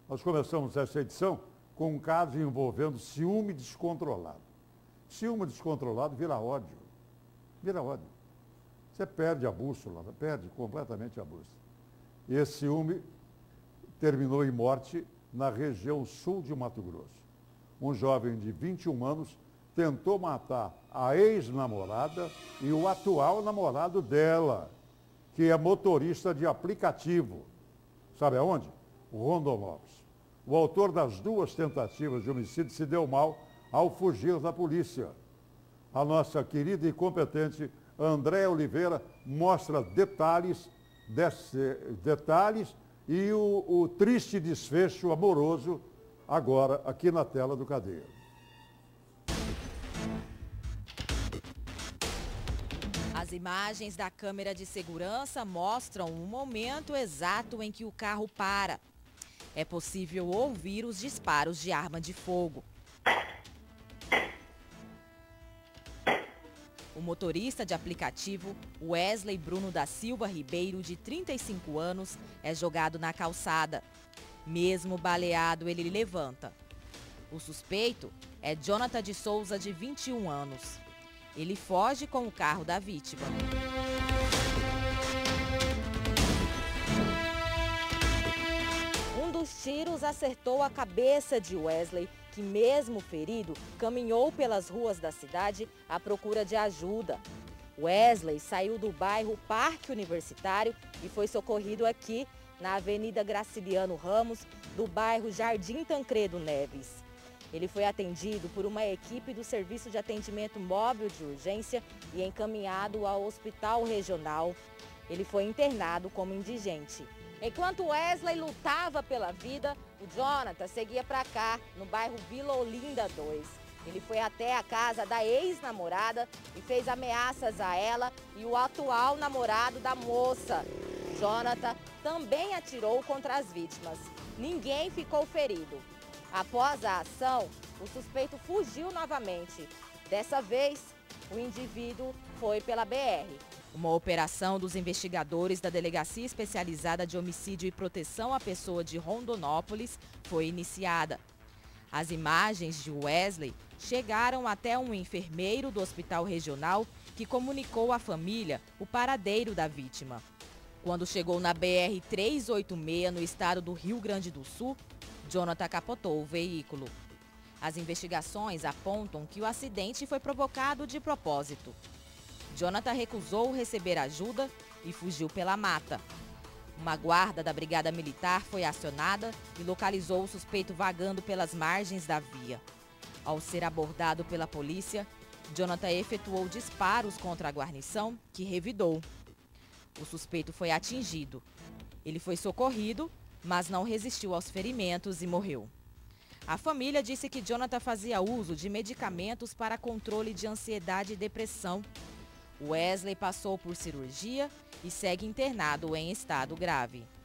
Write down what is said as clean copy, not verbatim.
Nós começamos essa edição com um caso envolvendo ciúme descontrolado. Ciúme descontrolado vira ódio. Vira ódio. Você perde a bússola, perde completamente a bússola. E esse ciúme terminou em morte na região sul de Mato Grosso. Um jovem de 21 anos tentou matar a ex-namorada e o atual namorado dela, que é motorista de aplicativo. Sabe aonde? Rondonópolis. O autor das duas tentativas de homicídio se deu mal ao fugir da polícia. A nossa querida e competente Andréa Oliveira mostra detalhes e o triste desfecho amoroso agora aqui na tela do Cadeia. As imagens da câmera de segurança mostram o momento exato em que o carro para. É possível ouvir os disparos de arma de fogo. O motorista de aplicativo, Wesley Bruno da Silva Ribeiro, de 35 anos, é jogado na calçada. Mesmo baleado, ele levanta. O suspeito é Jonathan de Souza, de 21 anos. Ele foge com o carro da vítima. Um dos tiros acertou a cabeça de Wesley, que mesmo ferido, caminhou pelas ruas da cidade à procura de ajuda. Wesley saiu do bairro Parque Universitário e foi socorrido aqui, na Avenida Graciliano Ramos, do bairro Jardim Tancredo Neves. Ele foi atendido por uma equipe do Serviço de Atendimento Móvel de Urgência e encaminhado ao Hospital Regional. Ele foi internado como indigente. Enquanto Wesley lutava pela vida, o Jonathan seguia para cá, no bairro Vila Olinda 2. Ele foi até a casa da ex-namorada e fez ameaças a ela e o atual namorado da moça. Jonathan também atirou contra as vítimas. Ninguém ficou ferido. Após a ação, o suspeito fugiu novamente. Dessa vez, o indivíduo foi pela BR. Uma operação dos investigadores da Delegacia Especializada de Homicídio e Proteção à Pessoa de Rondonópolis foi iniciada. As imagens de Wesley chegaram até um enfermeiro do Hospital Regional que comunicou à família o paradeiro da vítima. Quando chegou na BR-386, no estado do Rio Grande do Sul, Jonathan capotou o veículo. As investigações apontam que o acidente foi provocado de propósito. Jonathan recusou receber ajuda e fugiu pela mata. Uma guarda da Brigada Militar foi acionada e localizou o suspeito vagando pelas margens da via. Ao ser abordado pela polícia, Jonathan efetuou disparos contra a guarnição, que revidou. O suspeito foi atingido. Ele foi socorrido, mas não resistiu aos ferimentos e morreu. A família disse que Jonathan fazia uso de medicamentos para controle de ansiedade e depressão. Wesley passou por cirurgia e segue internado em estado grave.